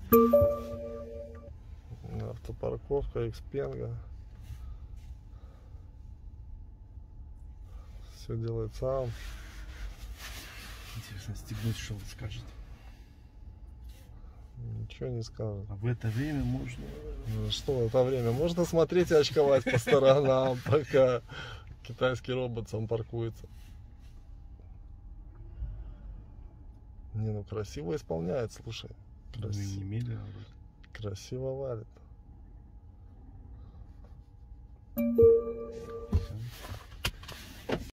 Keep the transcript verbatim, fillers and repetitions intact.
Автопарковка Xpeng. Все делает сам. Интересно, стегнуть что он скажет. Ничего не скажет. А в это время можно... Ну, что в это время? Можно смотреть и очковать по сторонам, пока китайский робот сам паркуется. Не, ну красиво исполняет, слушай. Ну и немедленно. Красиво валит. Все.